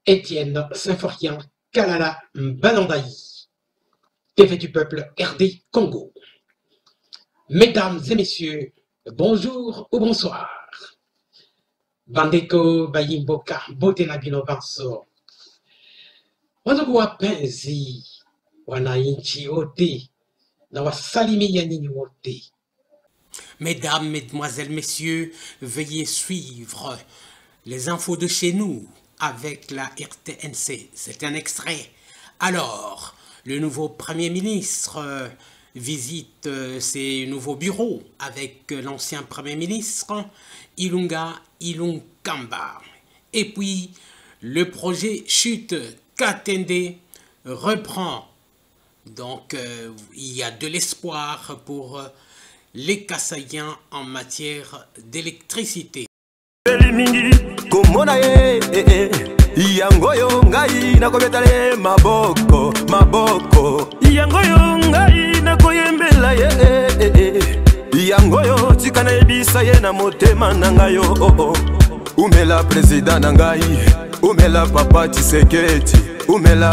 Étienne Symphorien Kalala Banandaï, TV du peuple RD Congo. Mesdames et messieurs, bonjour ou bonsoir. Bandeko Bayimboka Botenabino Banso. Wandugu wapenzi wananchi wote na wasalimia nyinyi wote. Mesdames, mesdemoiselles, messieurs, veuillez suivre les infos de chez nous avec la RTNC. C'est un extrait. Alors, le nouveau Premier ministre visite ses nouveaux bureaux avec l'ancien Premier ministre Ilunga Ilunkamba. Et puis, le projet Chute Katende reprend. Donc, il y a de l'espoir pour les Kassaïens en matière d'électricité. Yangoyo ngai nakobetale maboko maboko yangoyo ngai nakoyembela yangoyo tikana ebisa ye na motema na ngayo umela president na ngai umela papa Tshisekedi umela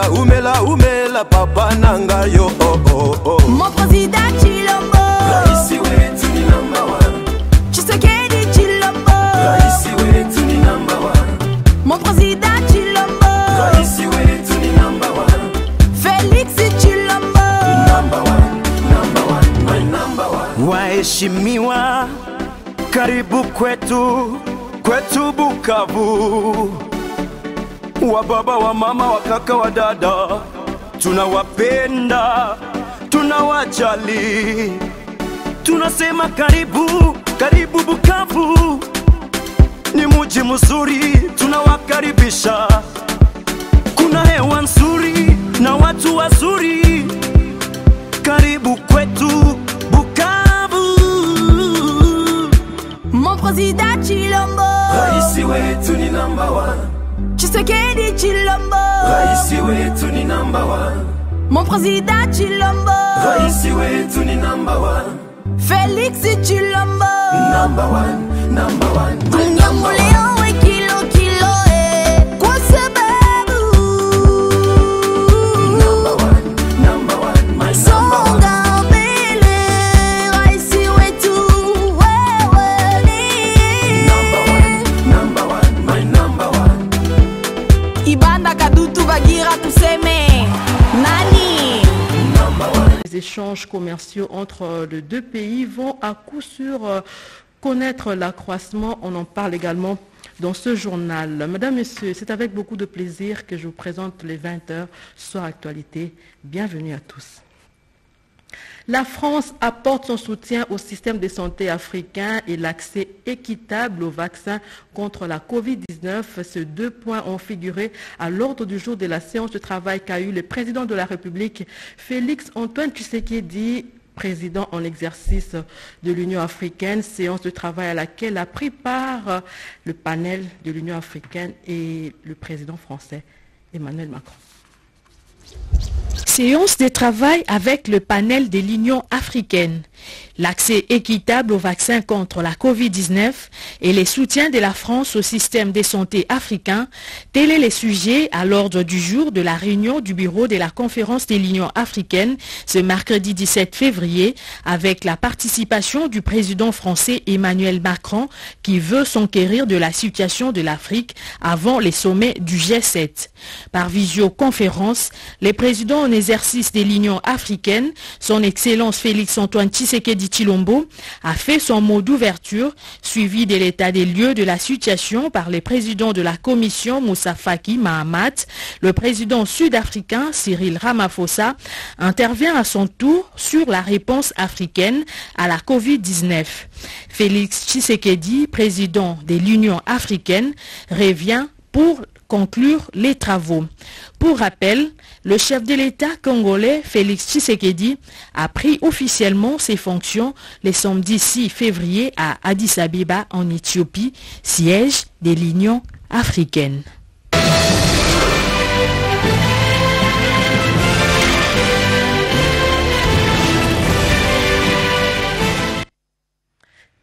papa na ngayo Mon président Chilombo raisi wetu ni number 1 Tshisekedi Chilombo raisi wetu ni number 1 Mon président Chilombo raisi wetu ni number 1 Félix Chilombo number 1 my number 1 waheshimiwa karibu kwetu Bukavu wa baba wa mama wa kaka wa dada tunawapenda tunawajali tunasema karibu Bukavu ni muji mzuri tunawakaribisha kuna hewa nzuri na watu wazuri karibu kwetu Bukavu Mon président Chilombo raisi wetu ni number 1 Tshisekedi Chilombo raisi wetu ni number 1 Mon président Chilombo raisi wetu ni number 1 Félix Chilombo number 1 Tunyamuleo we kilo kwa sababu number 1 my Songa mbele raisi wetu wewe ni number 1 my number 1 Ibanda kadutu bagira tuseme nani Les échanges commerciaux entre les deux pays vont à coup sûr connaître l'accroissement. On en parle également dans ce journal. Mesdames, Messieurs, c'est avec beaucoup de plaisir que je vous présente les 20h sur Actualité. Bienvenue à tous. La France apporte son soutien au système de santé africain et l'accès équitable aux vaccins contre la Covid-19. Ces deux points ont figuré à l'ordre du jour de la séance de travail qu'a eu le président de la République, Félix Antoine Tshisekedi, président en exercice de l'Union africaine, séance de travail à laquelle a pris part le panel de l'Union africaine et le président français Emmanuel Macron. Séance de travail avec le panel de l'Union africaine. L'accès équitable aux vaccins contre la Covid-19 et les soutiens de la France au système de santé africain, tel est le sujet à l'ordre du jour de la réunion du bureau de la conférence de l'Union africaine ce mercredi 17 février avec la participation du président français Emmanuel Macron qui veut s'enquérir de la situation de l'Afrique avant les sommets du G7. Par visioconférence, les présidents en exercice de l'Union africaine, son Excellence Félix Antoine Tshisekedi Tshilombo, a fait son mot d'ouverture, suivi de l'état des lieux de la situation par les présidents de la Commission Moussa Faki Mahamat. Le président sud-africain Cyril Ramaphosa intervient à son tour sur la réponse africaine à la Covid-19. Félix Tshisekedi, président de l'Union africaine, revient pour conclure les travaux. Pour rappel, le chef de l'État congolais Félix Tshisekedi a pris officiellement ses fonctions le samedi 6 février à Addis Abeba en Éthiopie, siège de l'Union africaine.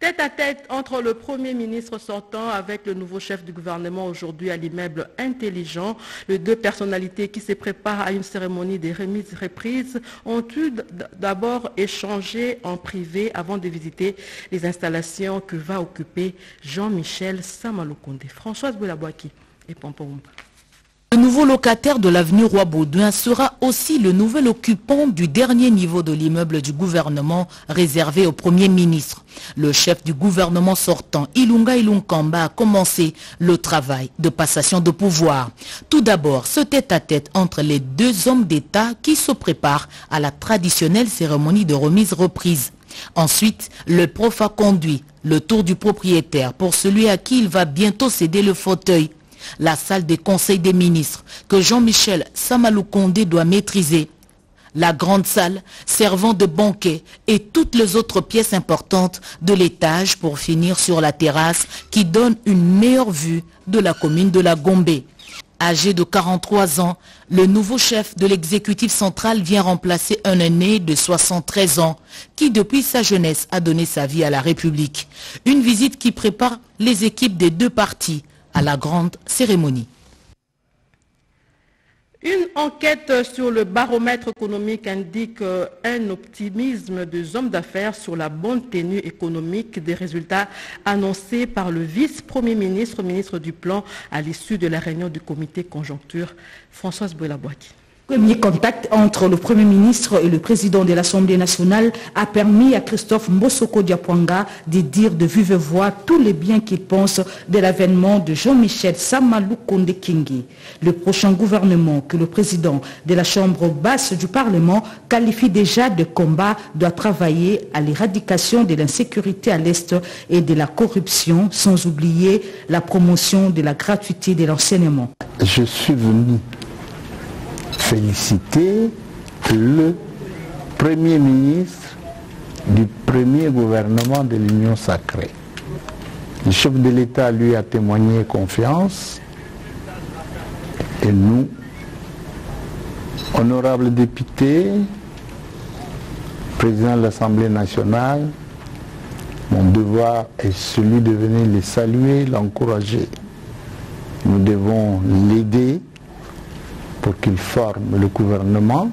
Tête-à-tête entre le Premier ministre sortant avec le nouveau chef du gouvernement aujourd'hui à l'immeuble Intelligent. Les deux personnalités qui se préparent à une cérémonie des remises-reprises ont eu d'abord échangé en privé avant de visiter les installations que va occuper Jean-Michel Samaloukonde. Françoise Boulabouaki et Pompomba. Le nouveau locataire de l'avenue Roi-Baudouin sera aussi le nouvel occupant du dernier niveau de l'immeuble du gouvernement réservé au Premier ministre. Le chef du gouvernement sortant, Ilunga Ilunkamba, a commencé le travail de passation de pouvoir. Tout d'abord, ce tête-à-tête entre les deux hommes d'État qui se préparent à la traditionnelle cérémonie de remise-reprise. Ensuite, le prof a conduit le tour du propriétaire pour celui à qui il va bientôt céder le fauteuil. La salle des conseils des ministres que Jean-Michel Samaloukonde doit maîtriser. La grande salle servant de banquet et toutes les autres pièces importantes de l'étage pour finir sur la terrasse qui donne une meilleure vue de la commune de la Gombe. Âgé de 43 ans, le nouveau chef de l'exécutif central vient remplacer un aîné de 73 ans qui depuis sa jeunesse a donné sa vie à la République. Une visite qui prépare les équipes des deux partis à la grande cérémonie. Une enquête sur le baromètre économique indique un optimisme des hommes d'affaires sur la bonne tenue économique des résultats annoncés par le vice-premier ministre, ministre du Plan, à l'issue de la réunion du comité conjoncture. Françoise Boulabouaki. Le premier contact entre le Premier ministre et le président de l'Assemblée nationale a permis à Christophe Mbosoko Diapwanga de dire de vive voix tous les biens qu'il pense de l'avènement de Jean-Michel Samaloukonde Kingi. Le prochain gouvernement que le président de la Chambre basse du Parlement qualifie déjà de combat doit travailler à l'éradication de l'insécurité à l'Est et de la corruption, sans oublier la promotion de la gratuité de l'enseignement. Je suis venu féliciter le Premier ministre du premier gouvernement de l'Union sacrée. Le chef de l'État lui a témoigné confiance et nous, honorables députés, président de l'Assemblée nationale, mon devoir est celui de venir les saluer, l'encourager. Nous devons l'aider pour qu'il forme le gouvernement,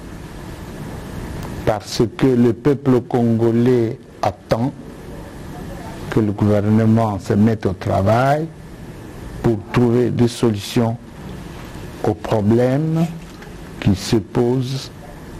parce que le peuple congolais attend que le gouvernement se mette au travail pour trouver des solutions aux problèmes qui se posent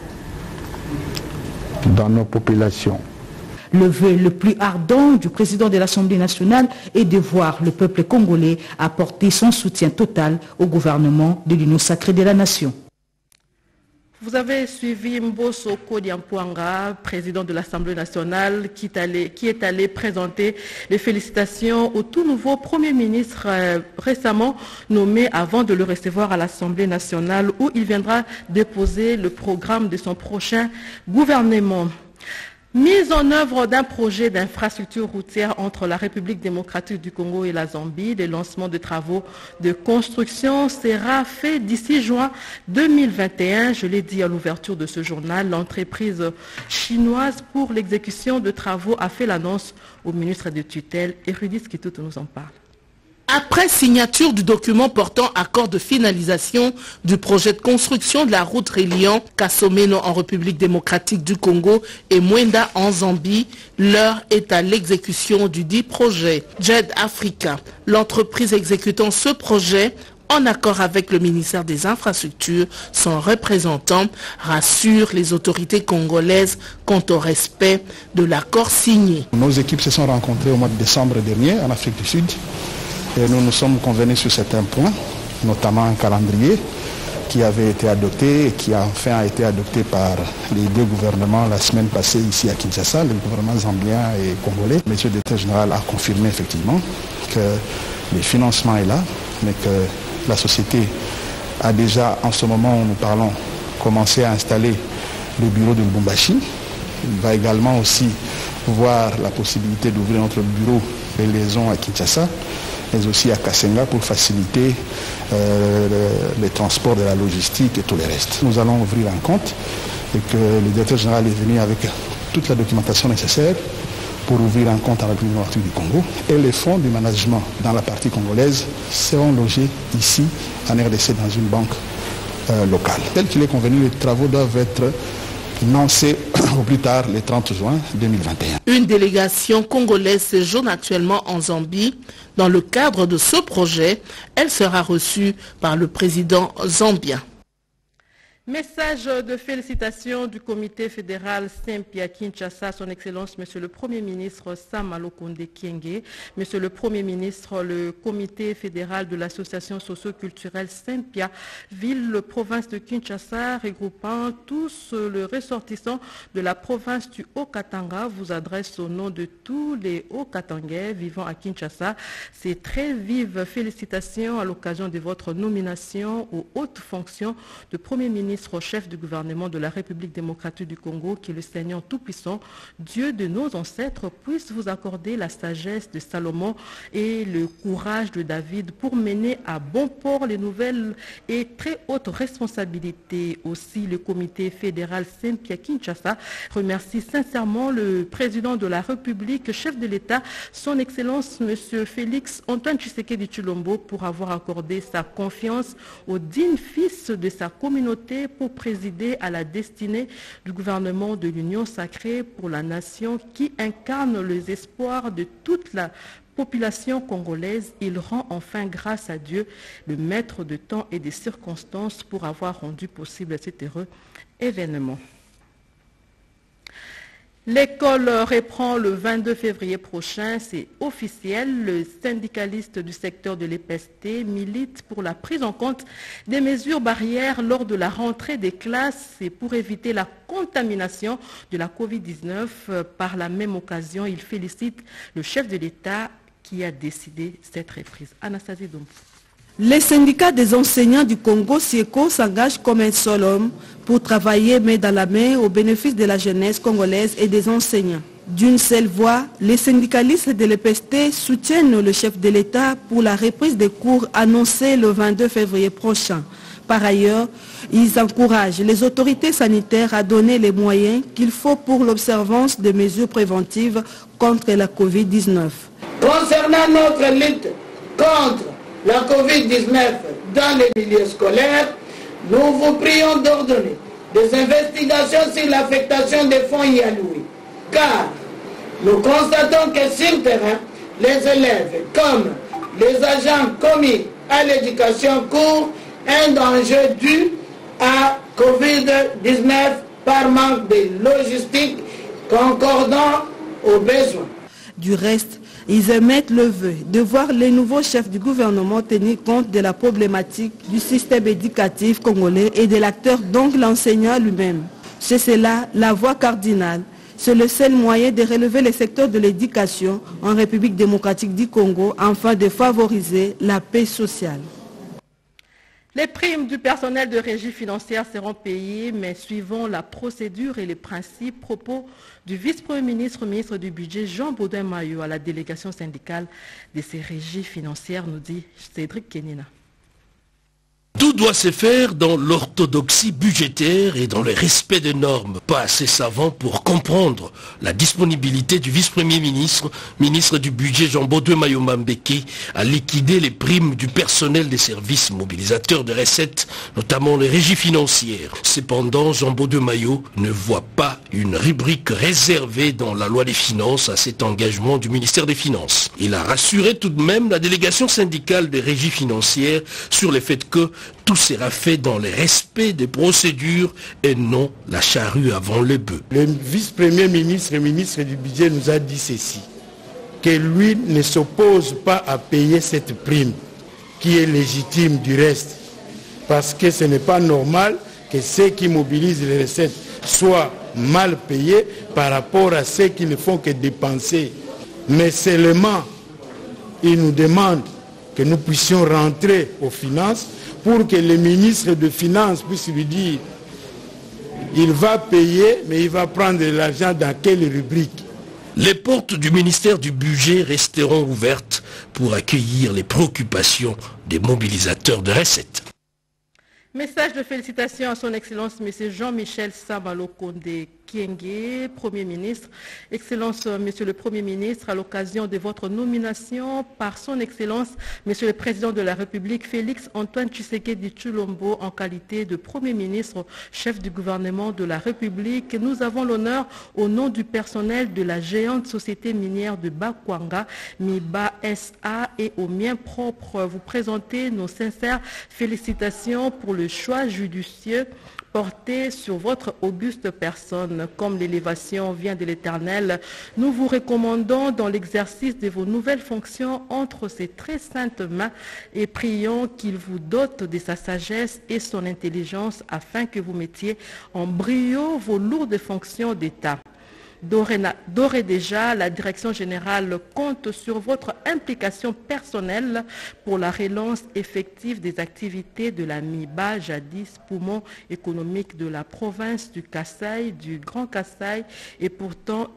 dans nos populations. Le vœu le plus ardent du président de l'Assemblée nationale est de voir le peuple congolais apporter son soutien total au gouvernement de l'Union sacrée de la nation. Vous avez suivi Mbosoko Diapwanga, président de l'Assemblée nationale, qui est allé présenter les félicitations au tout nouveau Premier ministre récemment nommé avant de le recevoir à l'Assemblée nationale où il viendra déposer le programme de son prochain gouvernement. Mise en œuvre d'un projet d'infrastructure routière entre la République démocratique du Congo et la Zambie, le lancement de travaux de construction sera fait d'ici juin 2021. Je l'ai dit à l'ouverture de ce journal, l'entreprise chinoise pour l'exécution de travaux a fait l'annonce au ministre de tutelle. Érudis Kitutu nous en parle. Après signature du document portant accord de finalisation du projet de construction de la route reliant Kasomeno en République démocratique du Congo et Mwenda en Zambie, l'heure est à l'exécution du dit projet. JED Africa, l'entreprise exécutant ce projet, en accord avec le ministère des Infrastructures, son représentant rassure les autorités congolaises quant au respect de l'accord signé. Nos équipes se sont rencontrées au mois de décembre dernier en Afrique du Sud. Et nous nous sommes convenus sur certains points, notamment un calendrier qui avait été adopté et qui enfin a été adopté par les deux gouvernements la semaine passée ici à Kinshasa, le gouvernement zambien et congolais. Le ministre d'État général a confirmé effectivement que le financement est là, mais que la société a déjà, en ce moment où nous parlons, commencé à installer le bureau de Lubumbashi. Il va également aussi voir la possibilité d'ouvrir notre bureau de liaison à Kinshasa, mais aussi à Kasenga pour faciliter les transports de la logistique et tout le reste. Nous allons ouvrir un compte et que le directeur général est venu avec toute la documentation nécessaire pour ouvrir un compte à la République démocratique du Congo. Et les fonds du management dans la partie congolaise seront logés ici en RDC dans une banque locale. Tel qu'il est convenu, les travaux doivent être lancés au plus tard le 30 juin 2021. Une délégation congolaise séjourne actuellement en Zambie. Dans le cadre de ce projet, elle sera reçue par le président zambien. Message de félicitations du comité fédéral Saint-Pierre Kinshasa, son Excellence Monsieur le Premier ministre Sam Alokonde Kyenge, Monsieur le Premier ministre, le comité fédéral de l'association socio-culturelle Saint-Pierre, ville, province de Kinshasa, regroupant tous les ressortissants de la province du Haut-Katanga, vous adresse au nom de tous les Haut-Katangais vivant à Kinshasa ces très vives félicitations à l'occasion de votre nomination aux hautes fonctions de Premier ministre au chef du gouvernement de la République démocratique du Congo, que le Seigneur Tout-Puissant, Dieu de nos ancêtres, puisse vous accorder la sagesse de Salomon et le courage de David pour mener à bon port les nouvelles et très hautes responsabilités. Aussi, le comité fédéral Saint-Pierre Kinshasa remercie sincèrement le président de la République, chef de l'État, son Excellence M. Félix Antoine Tshisekedi Tshilombo, pour avoir accordé sa confiance au digne fils de sa communauté pour présider à la destinée du gouvernement de l'Union sacrée pour la nation qui incarne les espoirs de toute la population congolaise. Il rend enfin grâce à Dieu, le maître de temps et des circonstances, pour avoir rendu possible cet heureux événement. L'école reprend le 22 février prochain, c'est officiel. Le syndicaliste du secteur de l'EPST milite pour la prise en compte des mesures barrières lors de la rentrée des classes et pour éviter la contamination de la Covid-19. Par la même occasion, il félicite le chef de l'État qui a décidé cette reprise. Anastasie Dompo. Les syndicats des enseignants du Congo, SIECO, s'engagent comme un seul homme pour travailler main dans la main au bénéfice de la jeunesse congolaise et des enseignants. D'une seule voix, les syndicalistes de l'EPST soutiennent le chef de l'État pour la reprise des cours annoncée le 22 février prochain. Par ailleurs, ils encouragent les autorités sanitaires à donner les moyens qu'il faut pour l'observance des mesures préventives contre la Covid-19. Concernant notre lutte contre la Covid-19 dans les milieux scolaires, nous vous prions d'ordonner des investigations sur l'affectation des fonds y alloués. Car nous constatons que sur le terrain, les élèves comme les agents commis à l'éducation courent un danger dû à Covid-19 par manque de logistique concordant aux besoins. Du reste, ils émettent le vœu de voir les nouveaux chefs du gouvernement tenir compte de la problématique du système éducatif congolais et de l'acteur, donc l'enseignant lui-même. C'est cela la voie cardinale. C'est le seul moyen de relever le secteur de l'éducation en République démocratique du Congo afin de favoriser la paix sociale. Les primes du personnel de régie financière seront payées, mais suivant la procédure et les principes. Propos du vice-premier ministre, ministre du Budget, Jean Baudouin Mayo, à la délégation syndicale de ces régies financières, nous dit Cédric Kenina. Tout doit se faire dans l'orthodoxie budgétaire et dans le respect des normes. Pas assez savant pour comprendre la disponibilité du vice-premier ministre, ministre du Budget Jean Baudouin Mayo Mambeke, à liquider les primes du personnel des services mobilisateurs de recettes, notamment les régies financières. Cependant, Jean Baudouin Mayo ne voit pas une rubrique réservée dans la loi des finances à cet engagement du ministère des Finances. Il a rassuré tout de même la délégation syndicale des régies financières sur le fait que tout sera fait dans le respect des procédures et non la charrue avant le bœuf. Le vice-premier ministre et ministre du Budget nous a dit ceci, que lui ne s'oppose pas à payer cette prime, qui est légitime du reste, parce que ce n'est pas normal que ceux qui mobilisent les recettes soient mal payés par rapport à ceux qui ne font que dépenser. Mais seulement, il nous demande que nous puissions rentrer aux finances pour que le ministre des Finances puisse lui dire il va payer, mais il va prendre l'argent dans quelle rubrique. Les portes du ministère du Budget resteront ouvertes pour accueillir les préoccupations des mobilisateurs de recettes. Message de félicitations à son Excellence M. Jean-Michel Sabalokonde Kienge, Premier ministre. Excellence, Monsieur le Premier ministre, à l'occasion de votre nomination par son Excellence, Monsieur le Président de la République, Félix Antoine Tshisekedi Tshilombo, en qualité de Premier ministre, chef du gouvernement de la République, nous avons l'honneur, au nom du personnel de la géante société minière de Bakwanga, MIBA SA, et au mien propre, vous présenter nos sincères félicitations pour le choix judicieux porté sur votre auguste personne. Comme l'élévation vient de l'Éternel, nous vous recommandons dans l'exercice de vos nouvelles fonctions entre ses très saintes mains et prions qu'il vous dote de sa sagesse et son intelligence afin que vous mettiez en brio vos lourdes fonctions d'État. D'ores et déjà, la Direction générale compte sur votre implication personnelle pour la relance effective des activités de la MIBA, jadis poumon économique de la province du Kasaï, du Grand Kasaï, et partant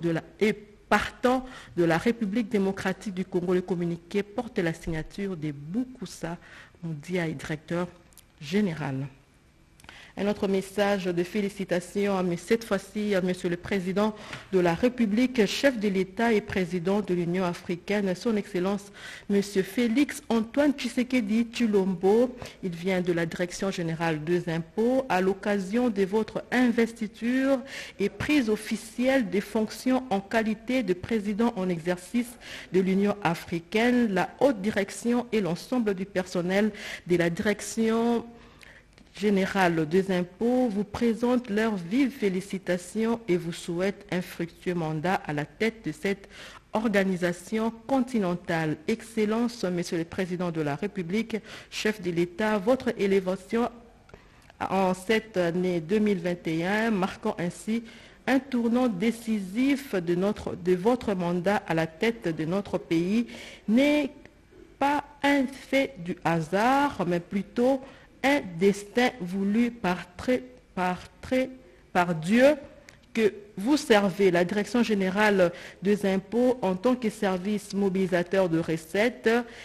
de la République démocratique du Congo. Le communiqué porte la signature de Boukoussa Moudia, directeur général. Un autre message de félicitations, mais cette fois-ci à Monsieur le Président de la République, chef de l'État et président de l'Union africaine, son Excellence Monsieur Félix Antoine Tshisekedi Tshilombo. Il vient de la Direction générale des impôts à l'occasion de votre investiture et prise officielle des fonctions en qualité de président en exercice de l'Union africaine. La haute direction et l'ensemble du personnel de la Direction générale des impôts vous présente leurs vives félicitations et vous souhaite un fructueux mandat à la tête de cette organisation continentale. Excellence, Monsieur le Président de la République, chef de l'État, votre élévation en cette année 2021, marquant ainsi un tournant décisif de votre mandat à la tête de notre pays, n'est pas un fait du hasard, mais plutôt un destin voulu par Dieu, que vous servez la Direction générale des impôts en tant que service mobilisateur de recettes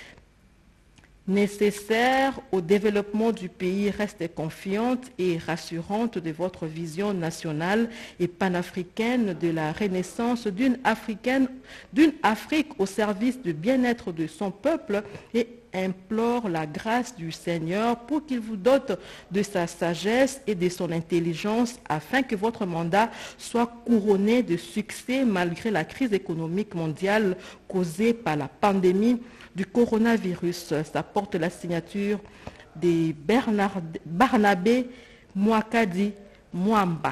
nécessaire au développement du pays, reste confiante et rassurante de votre vision nationale et panafricaine de la renaissance d'une Afrique au service du bien-être de son peuple, et implore la grâce du Seigneur pour qu'il vous dote de sa sagesse et de son intelligence afin que votre mandat soit couronné de succès malgré la crise économique mondiale causée par la pandémie du coronavirus. Ça porte la signature de Barnabé Mouakadi Mwamba.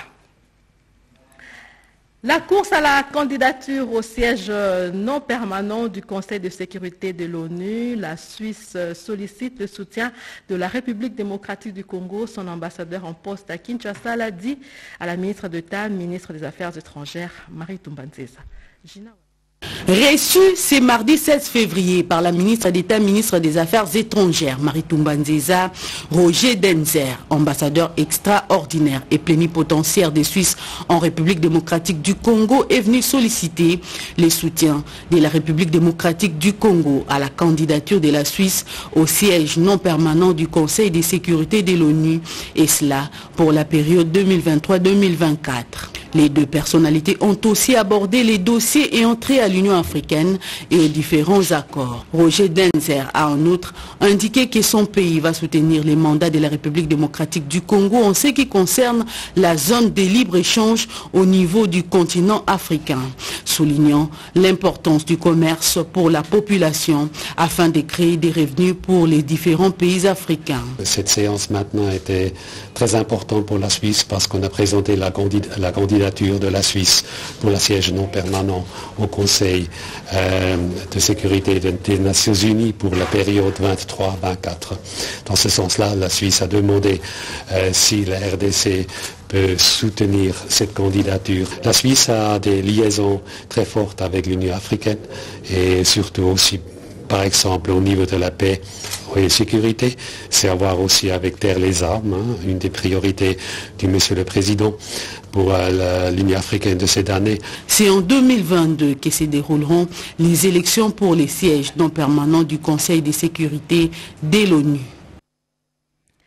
La course à la candidature au siège non permanent du Conseil de sécurité de l'ONU, la Suisse sollicite le soutien de la République démocratique du Congo. Son ambassadeur en poste à Kinshasa l'a dit à la ministre d'État, ministre des Affaires étrangères, Marie Tumbanzeza. Reçu ce mardi 16 février par la ministre d'État, ministre des Affaires étrangères, Marie Tumbanzeza, Roger Denzer, ambassadeur extraordinaire et plénipotentiaire des Suisses en République démocratique du Congo, est venu solliciter les soutiens de la République démocratique du Congo à la candidature de la Suisse au siège non permanent du Conseil de sécurité de l'ONU, et cela pour la période 2023-2024. Les deux personnalités ont aussi abordé les dossiers et entré à l'Union africaine et aux différents accords. Roger Denzer a en outre indiqué que son pays va soutenir les mandats de la République démocratique du Congo en ce qui concerne la zone de libre-échange au niveau du continent africain, soulignant l'importance du commerce pour la population afin de créer des revenus pour les différents pays africains. Cette séance maintenant était très importante pour la Suisse parce qu'on a présenté la candidature de la Suisse pour le siège non permanent au Conseil de sécurité des Nations Unies pour la période 23-24. Dans ce sens-là, la Suisse a demandé si la RDC peut soutenir cette candidature. La Suisse a des liaisons très fortes avec l'Union africaine et surtout aussi, par exemple, au niveau de la paix et la sécurité, c'est à voir aussi avec Terre les armes, une des priorités du Monsieur le Président pour l'Union africaine de cette année. C'est en 2022 que se dérouleront les élections pour les sièges non permanents du Conseil de sécurité de l'ONU.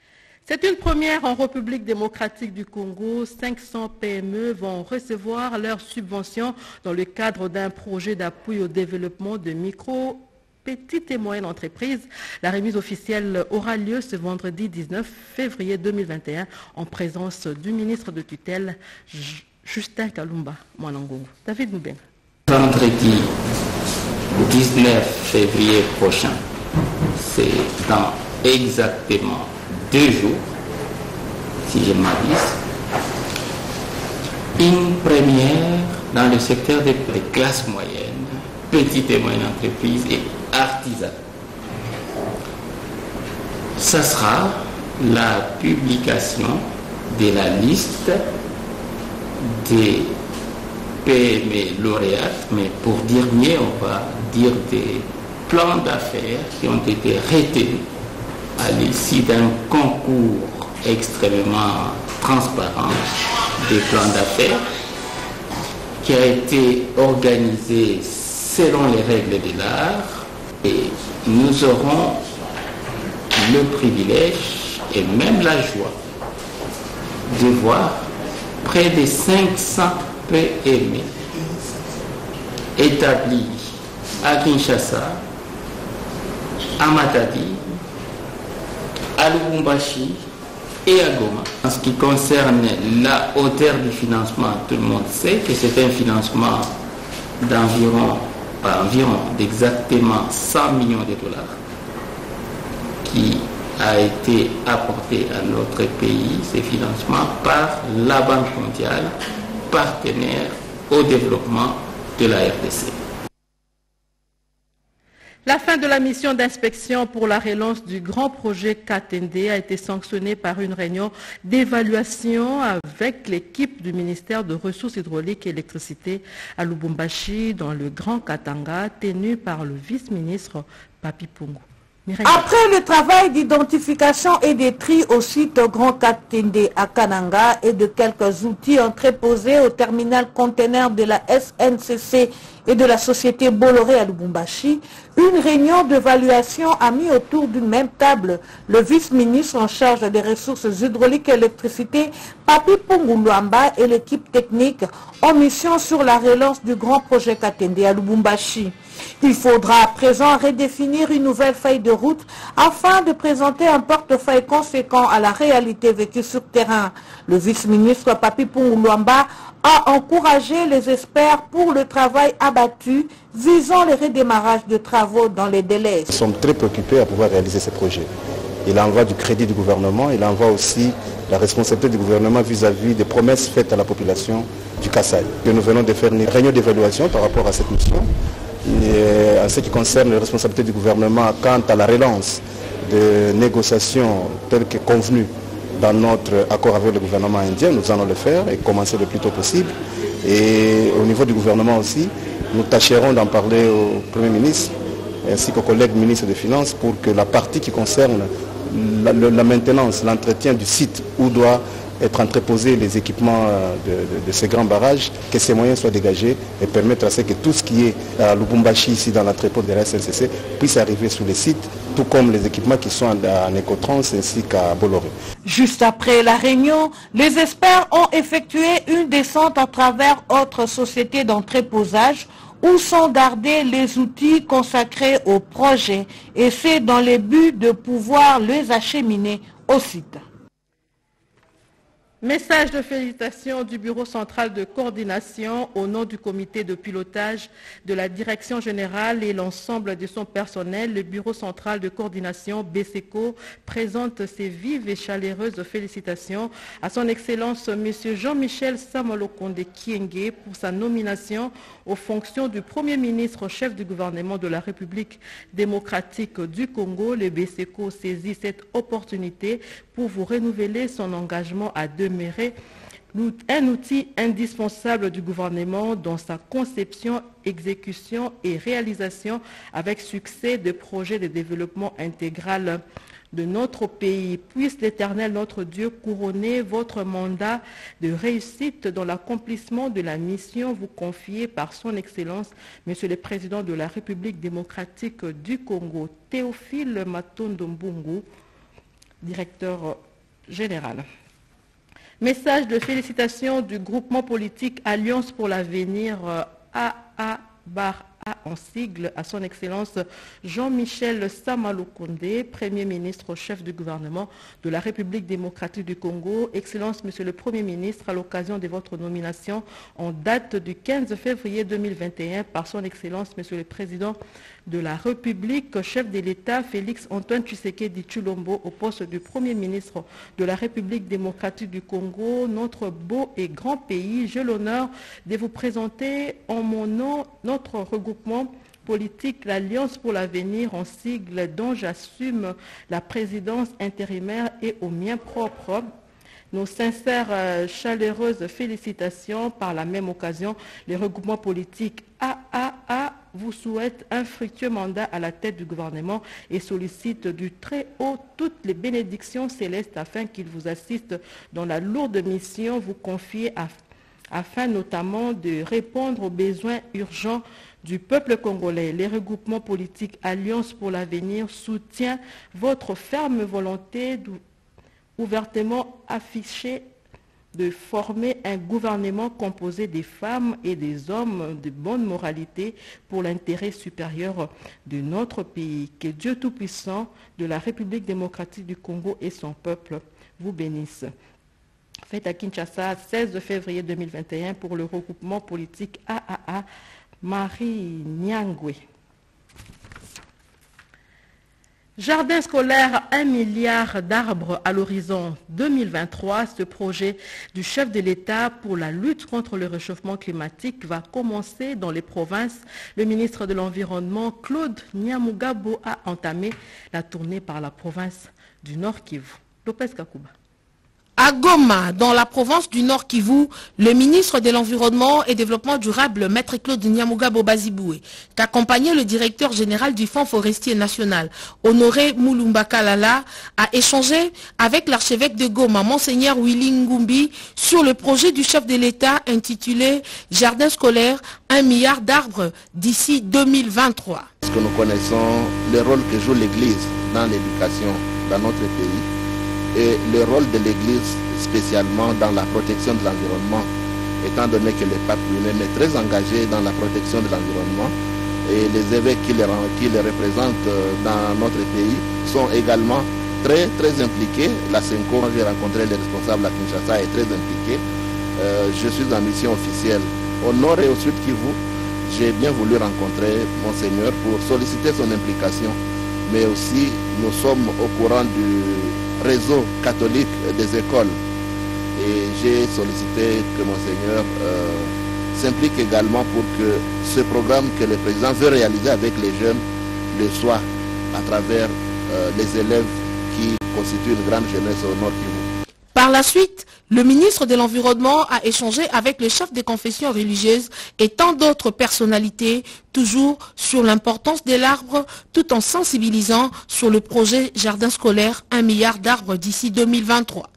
C'est une première en République démocratique du Congo. 500 PME vont recevoir leurs subventions dans le cadre d'un projet d'appui au développement de micro, petites et moyennes entreprises. La remise officielle aura lieu ce vendredi 19 février 2021 en présence du ministre de tutelle Justin Kalumba Mwanangongo. David Mouben. Vendredi 19 février prochain, c'est dans exactement 2 jours, si je m'abuse, une première dans le secteur des classes moyennes, petites et moyennes entreprises et artisans. Ça sera la publication de la liste des PME lauréates, mais pour dire mieux, on va dire des plans d'affaires qui ont été retenus à l'issue d'un concours extrêmement transparent des plans d'affaires qui a été organisé selon les règles de l'art, et nous aurons le privilège et même la joie de voir près de 500 PME établis à Kinshasa, à Matadi, à Lubumbashi et à Goma. En ce qui concerne la hauteur du financement, tout le monde sait que c'est un financement d'exactement 100 millions de dollars qui a été apporté à notre pays, ces financements, par la Banque mondiale, partenaire au développement de la RDC. La fin de la mission d'inspection pour la relance du grand projet Katende a été sanctionnée par une réunion d'évaluation avec l'équipe du ministère de Ressources hydrauliques et électricité à Lubumbashi dans le Grand Katanga, tenue par le vice-ministre Papi Pungu. Après le travail d'identification et de tri au site Grand Katende à Kananga et de quelques outils entreposés au terminal conteneur de la SNCC et de la société Bolloré à Lubumbashi, une réunion d'évaluation a mis autour d'une même table le vice-ministre en charge des ressources hydrauliques et électricité, Papi Pungu Luamba, et l'équipe technique en mission sur la relance du grand projet Katende à Lubumbashi. Il faudra à présent redéfinir une nouvelle feuille de route afin de présenter un portefeuille conséquent à la réalité vécue sur terrain. Le vice-ministre Papi Pungu Luamba a encouragé les experts pour le travail abattu visant le redémarrage de travaux dans les délais. Nous sommes très préoccupés à pouvoir réaliser ces projets. Il en va du crédit du gouvernement, il en va aussi la responsabilité du gouvernement vis-à-vis des promesses faites à la population du Kasaï. Nous venons de faire une réunion d'évaluation par rapport à cette mission. Et en ce qui concerne les responsabilités du gouvernement quant à la relance de négociations telles que convenues dans notre accord avec le gouvernement indien, nous allons le faire et commencer le plus tôt possible. Et au niveau du gouvernement aussi, nous tâcherons d'en parler au Premier ministre ainsi qu'aux collègues ministres des Finances pour que la partie qui concerne la maintenance, l'entretien du site où doit être entreposés les équipements de ces grands barrages, que ces moyens soient dégagés et permettre à ce que tout ce qui est à Lubumbashi, ici dans l'entrepôt de la SNCC, puisse arriver sur les sites, tout comme les équipements qui sont en Ecotrans ainsi qu'à Bolloré. Juste après la réunion, les experts ont effectué une descente à travers autres sociétés d'entreposage où sont gardés les outils consacrés au projet, et c'est dans le but de pouvoir les acheminer au site. Message de félicitations du Bureau central de coordination au nom du comité de pilotage de la direction générale et l'ensemble de son personnel. Le Bureau central de coordination BCECO présente ses vives et chaleureuses félicitations à son Excellence M. Jean-Michel Samolokonde Kienge pour sa nomination aux fonctions du Premier ministre chef du gouvernement de la République démocratique du Congo. Le BCECO saisit cette opportunité pour vous renouveler son engagement à demeurer un outil indispensable du gouvernement dans sa conception, exécution et réalisation avec succès de projets de développement intégral de notre pays. Puisse l'Éternel, notre Dieu, couronner votre mandat de réussite dans l'accomplissement de la mission vous confiée par son Excellence, Monsieur le Président de la République démocratique du Congo, Théophile Matondo Mbungu, directeur général. Message de félicitations du groupement politique Alliance pour l'avenir AA-A en sigle à son Excellence Jean-Michel Samaloukonde, Premier ministre chef du gouvernement de la République démocratique du Congo. Excellence, Monsieur le Premier ministre, à l'occasion de votre nomination en date du 15 février 2021 par son Excellence, Monsieur le Président de la République, chef de l'État Félix Antoine Tshisekedi Tshilombo au poste du Premier ministre de la République démocratique du Congo, notre beau et grand pays. J'ai l'honneur de vous présenter en mon nom notre regroupement politique, l'Alliance pour l'avenir en sigle, dont j'assume la présidence intérimaire, et au mien propre nos sincères, chaleureuses félicitations. Par la même occasion, les regroupements politiques AAA vous souhaitent un fructueux mandat à la tête du gouvernement et sollicite du très haut toutes les bénédictions célestes afin qu'il vous assiste dans la lourde mission vous confiée afin notamment de répondre aux besoins urgents du peuple congolais. Les regroupements politiques Alliance pour l'avenir soutient votre ferme volonté ouvertement affichée de former un gouvernement composé des femmes et des hommes de bonne moralité pour l'intérêt supérieur de notre pays. Que Dieu Tout-Puissant de la République démocratique du Congo et son peuple vous bénissent. Fête à Kinshasa, 16 février 2021 pour le regroupement politique AAA, Marie Nyangwe. Jardin scolaire, 1 milliard d'arbres à l'horizon 2023. Ce projet du chef de l'État pour la lutte contre le réchauffement climatique va commencer dans les provinces. Le ministre de l'Environnement, Claude Nyamugabo, a entamé la tournée par la province du Nord Kivu. Lopez Kakouba. À Goma, dans la province du Nord Kivu, le ministre de l'Environnement et Développement durable, Maître Claude Nyamugabo Baziboué, qu'accompagnait le directeur général du Fonds forestier national, Honoré Moulumba Kalala, a échangé avec l'archevêque de Goma, Monseigneur Willy Ngumbi, sur le projet du chef de l'État intitulé Jardin scolaire, 1 milliard d'arbres d'ici 2023. Parce que nous connaissons le rôle que joue l'Église dans l'éducation dans notre pays, et le rôle de l'Église spécialement dans la protection de l'environnement, étant donné que le pape lui-même est très engagé dans la protection de l'environnement, et les évêques qui les représentent dans notre pays sont également très impliqués. La Senko, j'ai rencontré les responsables à Kinshasa, est très impliqué. Je suis en mission officielle au nord et au sud Kivu. J'ai bien voulu rencontrer Monseigneur pour solliciter son implication, mais aussi nous sommes au courant du réseau catholique des écoles et j'ai sollicité que Monseigneur s'implique également pour que ce programme que le président veut réaliser avec les jeunes le soit à travers les élèves qui constituent une grande jeunesse au Nord Kivu. Par la suite, le ministre de l'Environnement a échangé avec le chef des confessions religieuses et tant d'autres personnalités, toujours sur l'importance de l'arbre, tout en sensibilisant sur le projet Jardin scolaire, 1 milliard d'arbres d'ici 2023.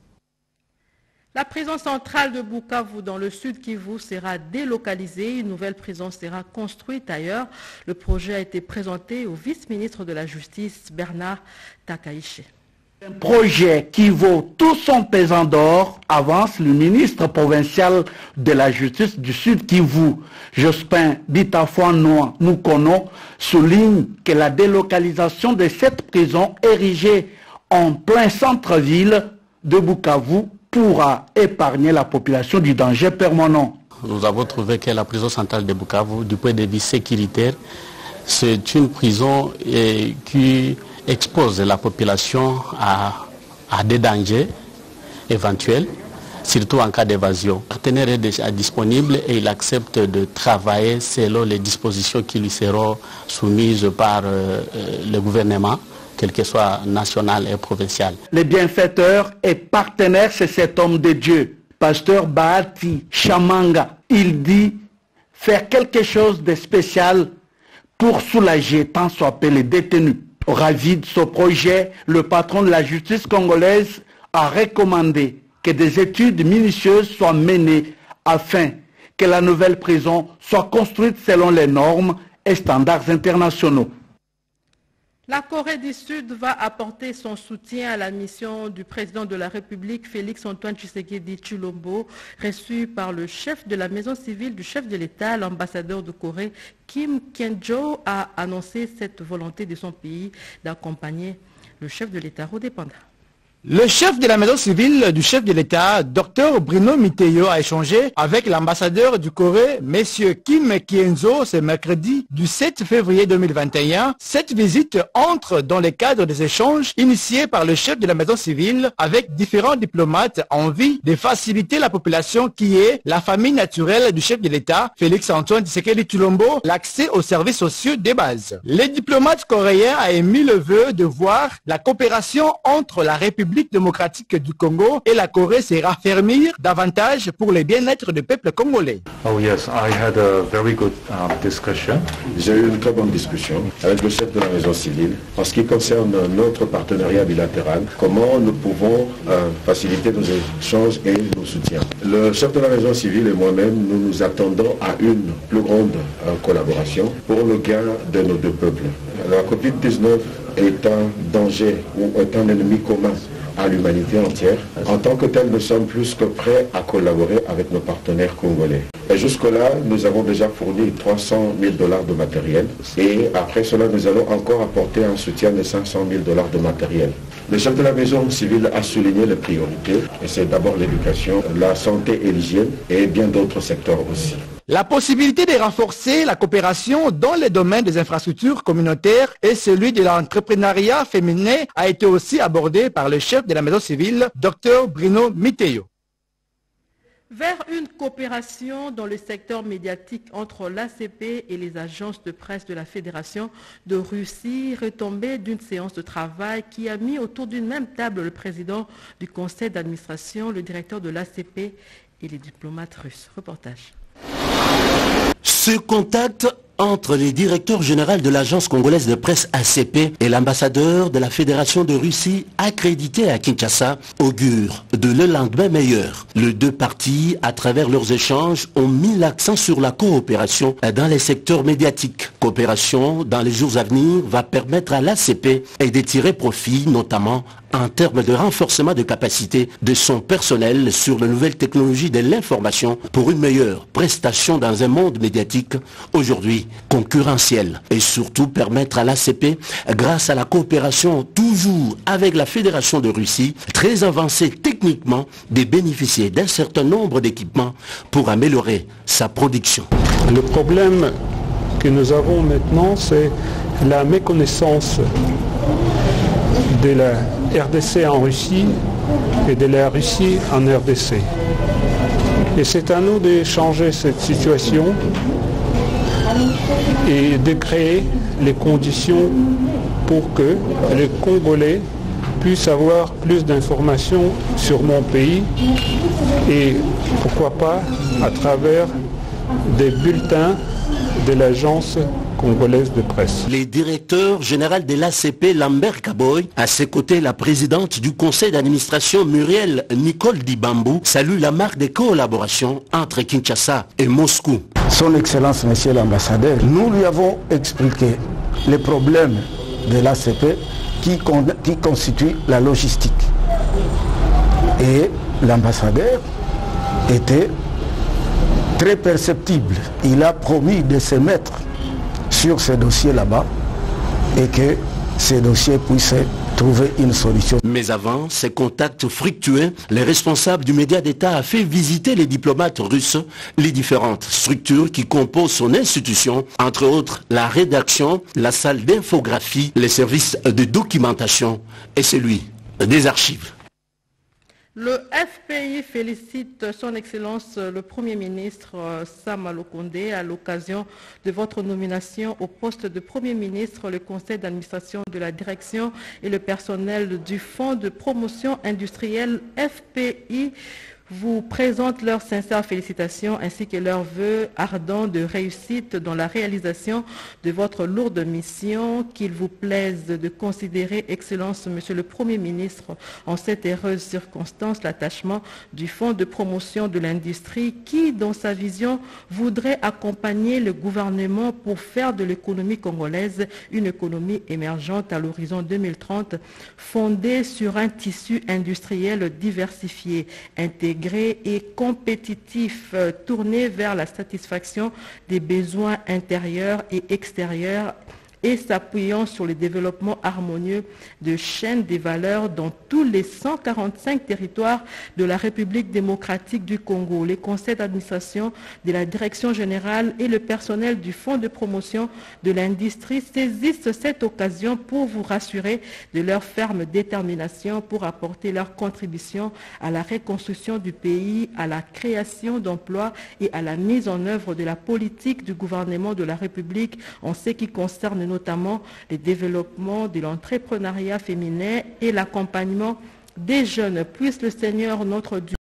La prison centrale de Bukavu dans le sud Kivu sera délocalisée. Une nouvelle prison sera construite ailleurs. Le projet a été présenté au vice-ministre de la Justice, Bernard Takaïché. Un projet qui vaut tout son pesant d'or, avance le ministre provincial de la Justice du Sud Kivu, Jospin Bitafoua Mukono, souligne que la délocalisation de cette prison érigée en plein centre-ville de Bukavu pourra épargner la population du danger permanent. Nous avons trouvé que la prison centrale de Bukavu, du point de vue sécuritaire, c'est une prison qui expose la population à des dangers éventuels, surtout en cas d'évasion. Le partenaire est déjà disponible et il accepte de travailler selon les dispositions qui lui seront soumises par le gouvernement, quel que soit national et provincial. Le bienfaiteur et partenaire, c'est cet homme de Dieu, pasteur Bahati Chamanga. Il dit faire quelque chose de spécial pour soulager tant soit peu les détenus. Ravi de ce projet, le patron de la justice congolaise a recommandé que des études minutieuses soient menées afin que la nouvelle prison soit construite selon les normes et standards internationaux. La Corée du Sud va apporter son soutien à la mission du président de la République, Félix-Antoine Tshisekedi Tshilombo, reçu par le chef de la maison civile du chef de l'État, l'ambassadeur de Corée, Kim Kyen-jo, a annoncé cette volonté de son pays d'accompagner le chef de l'État Rodépanda. Le chef de la maison civile du chef de l'État, Dr Bruno Miteyo, a échangé avec l'ambassadeur du Corée, M. Kim Kyen-jo, ce mercredi du 7 février 2021. Cette visite entre dans le cadre des échanges initiés par le chef de la maison civile avec différents diplomates en vue de faciliter la population qui est la famille naturelle du chef de l'État, Félix-Antoine Tshisekedi Tshilombo, l'accès aux services sociaux de base. Les diplomates coréens ont émis le vœu de voir la coopération entre la République démocratique du Congo et la Corée se raffermir davantage pour le bien-être du peuple congolais. Oh yes, I had a very good discussion. J'ai eu une très bonne discussion avec le chef de la maison civile en ce qui concerne notre partenariat bilatéral, comment nous pouvons faciliter nos échanges et nos soutiens. Le chef de la maison civile et moi-même, nous nous attendons à une plus grande collaboration pour le gain de nos deux peuples. La Covid-19 est un danger ou est un ennemi commun à l'humanité entière. En tant que tel, nous sommes plus que prêts à collaborer avec nos partenaires congolais. Et jusque-là, nous avons déjà fourni 300 000 $ de matériel. Et après cela, nous allons encore apporter un soutien de 500 000 $ de matériel. Le chef de la maison civile a souligné les priorités. Et c'est d'abord l'éducation, la santé et l'hygiène et bien d'autres secteurs aussi. La possibilité de renforcer la coopération dans les domaines des infrastructures communautaires et celui de l'entrepreneuriat féminin a été aussi abordé par le chef de la maison civile, Dr Bruno Miteyo. Vers une coopération dans le secteur médiatique entre l'ACP et les agences de presse de la Fédération de Russie, retombée d'une séance de travail qui a mis autour d'une même table le président du conseil d'administration, le directeur de l'ACP et les diplomates russes. Reportage. Ce contact entre les directeurs généraux de l'agence congolaise de presse ACP et l'ambassadeur de la Fédération de Russie accrédité à Kinshasa augure de le lendemain meilleur. Les deux parties, à travers leurs échanges, ont mis l'accent sur la coopération dans les secteurs médiatiques. Coopération, dans les jours à venir, va permettre à l'ACP de tirer profit, notamment en termes de renforcement de capacité de son personnel sur les nouvelles technologies de l'information pour une meilleure prestation dans un monde médiatique aujourd'hui concurrentiel et surtout permettre à l'ACP, grâce à la coopération toujours avec la Fédération de Russie, très avancée techniquement, de bénéficier d'un certain nombre d'équipements pour améliorer sa production. Le problème que nous avons maintenant, c'est la méconnaissance de la RDC en Russie et de la Russie en RDC. Et c'est à nous de changer cette situation et de créer les conditions pour que les Congolais puissent avoir plus d'informations sur mon pays et pourquoi pas à travers des bulletins de l'agence congolaise de presse. Les directeurs généraux de l'ACP, Lambert Kaboy, à ses côtés la présidente du conseil d'administration Muriel Nicole Dibambou, salue la marque de collaboration entre Kinshasa et Moscou. Son Excellence, Monsieur l'ambassadeur, nous lui avons expliqué les problèmes de l'ACP qui constituent la logistique. Et l'ambassadeur était très perceptible. Il a promis de se mettre sur ces dossiers là-bas et que ces dossiers puissent trouver une solution. Mais avant ces contacts fructueux, les responsables du média d'État a fait visiter les diplomates russes les différentes structures qui composent son institution, entre autres la rédaction, la salle d'infographie, les services de documentation et celui des archives. Le FPI félicite son Excellence le Premier ministre Sama Lukonde à l'occasion de votre nomination au poste de Premier ministre. Le conseil d'administration de la direction et le personnel du Fonds de promotion industrielle FPI vous présentent leurs sincères félicitations ainsi que leurs vœux ardents de réussite dans la réalisation de votre lourde mission. Qu'il vous plaise de considérer, Excellence, Monsieur le Premier ministre, en cette heureuse circonstance, l'attachement du Fonds de promotion de l'industrie qui, dans sa vision, voudrait accompagner le gouvernement pour faire de l'économie congolaise une économie émergente à l'horizon 2030, fondée sur un tissu industriel diversifié, intégré et compétitif, tourné vers la satisfaction des besoins intérieurs et extérieurs et s'appuyant sur le développement harmonieux de chaînes des valeurs dans tous les 145 territoires de la République démocratique du Congo. Les conseils d'administration de la direction générale et le personnel du Fonds de promotion de l'industrie saisissent cette occasion pour vous rassurer de leur ferme détermination pour apporter leur contribution à la reconstruction du pays, à la création d'emplois et à la mise en œuvre de la politique du gouvernement de la République en ce qui concerne notamment le développement de l'entrepreneuriat féminin et l'accompagnement des jeunes. Puisse le Seigneur notre Dieu